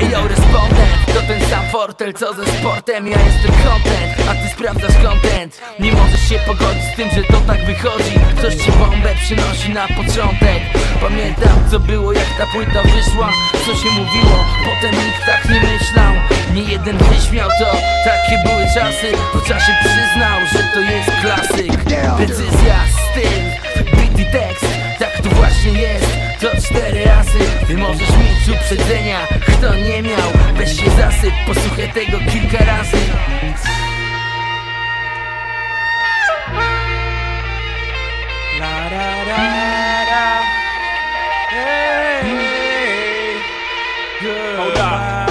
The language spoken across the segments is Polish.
Yo, respondent, to ten sam fortel co ze sportem. Ja jestem content, a ty sprawdzasz content. Nie możesz się pogodzić z tym, że to tak wychodzi. Ktoś ci bombę przynosi na początek. Pamiętam co było jak ta płyta wyszła, co się mówiło, potem nikt tak nie myślał. Nie jeden wyśmiał to, takie były czasy. Po czasie przyznał, że to jest klasyk. Decyzja, styl, beat i tekst, tak to właśnie jest. To 4 razy, ty możesz mieć uprzedzenia. Kto nie miał, weź się zasyp, posłuchaj tego kilka razy. La da da da. Hey, hold up.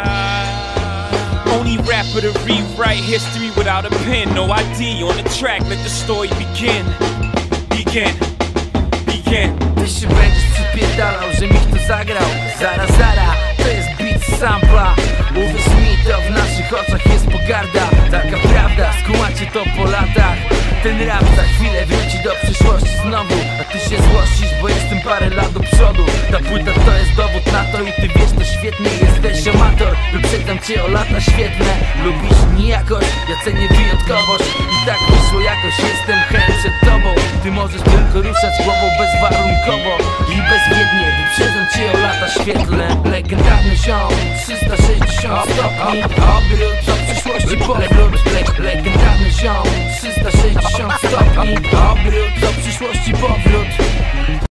Only rapper to rewrite history without a pen. No ID on the track, let the story begin. Begin. Ty się będziesz przypierdalał, że mi kto zagrał. Zara, to jest beat z sampla. Uwierz mi, to w naszych oczach jest pogarda. Taka prawda, skumacie to po latach. Ten rap za chwilę wróci do przyszłości znowu. A ty się złościsz, bo jestem parę lat do przodu. Ta płyta to jest dowód na to i ty wiesz to świetnie. Jesteś amator, wyprzedzam cię o lata świetne. Lubisz nijakość, ja cenię wyjątkowość. I tak wyszło jakoś, jestem chęt przed tobą. Ty możesz tylko ruszać głową bezwarunkowo i bezwiednie. Wyprzedzam cię o lata świetlne. Legendarny ziom, 360 stopni. Obrót do przyszłości powrót. Legendarny ziom, 360 stopni. Obrót do przyszłości powrót.